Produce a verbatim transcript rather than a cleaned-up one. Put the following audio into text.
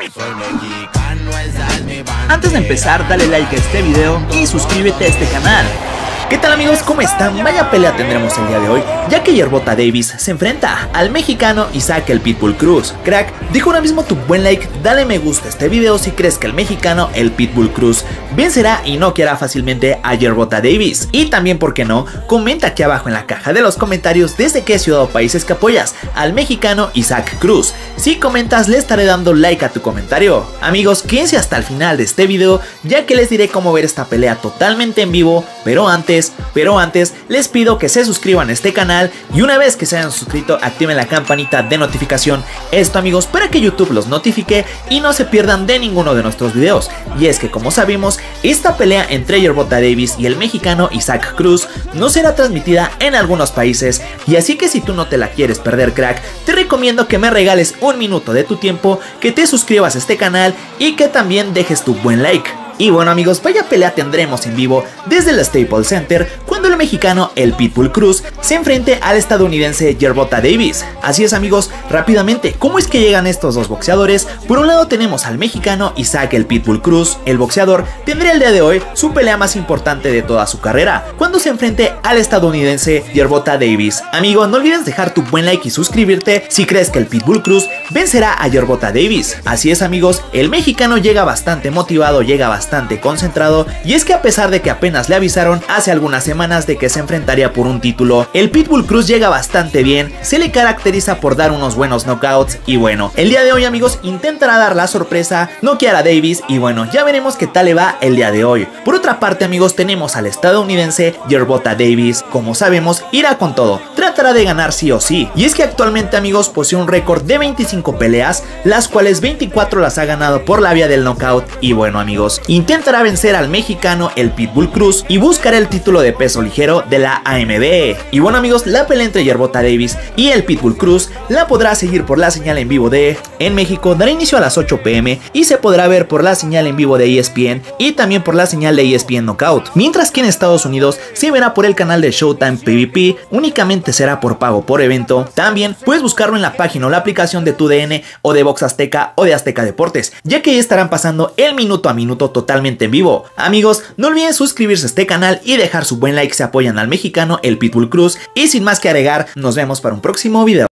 Soy mexicano, esa es mi bandera. Antes de empezar, dale like a este video y suscríbete a este canal. ¿Qué tal amigos? ¿Cómo están? Vaya pelea tendremos el día de hoy, ya que Yerbota Davis se enfrenta al mexicano Isaac el Pitbull Cruz. Crack, deja ahora mismo tu buen like, dale me gusta a este video si crees que el mexicano el Pitbull Cruz vencerá y noqueará fácilmente a Yerbota Davis. Y también, ¿por qué no? Comenta aquí abajo en la caja de los comentarios desde qué ciudad o países que apoyas al mexicano Isaac Cruz. Si comentas, le estaré dando like a tu comentario. Amigos, quédense hasta el final de este video, ya que les diré cómo ver esta pelea totalmente en vivo, pero antes Pero antes, les pido que se suscriban a este canal y una vez que se hayan suscrito, activen la campanita de notificación. Esto amigos, para que YouTube los notifique y no se pierdan de ninguno de nuestros videos. Y es que como sabemos, esta pelea entre Yerbota Davis y el mexicano Isaac Cruz no será transmitida en algunos países. Y así que si tú no te la quieres perder, crack, te recomiendo que me regales un minuto de tu tiempo, que te suscribas a este canal y que también dejes tu buen like. Y bueno amigos, vaya pelea tendremos en vivo desde el Staples Center cuando el mexicano el Pitbull Cruz se enfrente al estadounidense Yerbota Davis. Así es amigos, rápidamente, ¿cómo es que llegan estos dos boxeadores? Por un lado tenemos al mexicano Isaac el Pitbull Cruz. El boxeador tendría el día de hoy su pelea más importante de toda su carrera, cuando se enfrente al estadounidense Yerbota Davis. Amigo, no olvides dejar tu buen like y suscribirte si crees que el Pitbull Cruz vencerá a Yerbota Davis. Así es amigos, el mexicano llega bastante motivado, llega bastante bastante concentrado, y es que a pesar de que apenas le avisaron hace algunas semanas de que se enfrentaría por un título, el Pitbull Cruz llega bastante bien, se le caracteriza por dar unos buenos knockouts y bueno, el día de hoy amigos intentará dar la sorpresa, noquear a Davis y bueno, ya veremos qué tal le va el día de hoy. Por otra parte amigos, tenemos al estadounidense Yerbota Davis. Como sabemos, irá con todo, tratará de ganar sí o sí, y es que actualmente amigos posee un récord de veinticinco peleas, las cuales veinticuatro las ha ganado por la vía del knockout y bueno amigos, intentará vencer al mexicano el Pitbull Cruz y buscará el título de peso ligero de la A M B. Y bueno amigos, la pelea entre Yerbota Davis y el Pitbull Cruz la podrá seguir por la señal en vivo de en México, dará inicio a las ocho p m y se podrá ver por la señal en vivo de E S P N y también por la señal de E S P N Knockout, mientras que en Estados Unidos se verá por el canal de Showtime P V P, únicamente será por pago por evento. También puedes buscarlo en la página o la aplicación de TUDN o de Box Azteca o de Azteca Deportes, ya que ahí estarán pasando el minuto a minuto totalmente en vivo. Amigos, no olviden suscribirse a este canal y dejar su buen like si apoyan al mexicano el Pitbull Cruz, y sin más que agregar, nos vemos para un próximo video.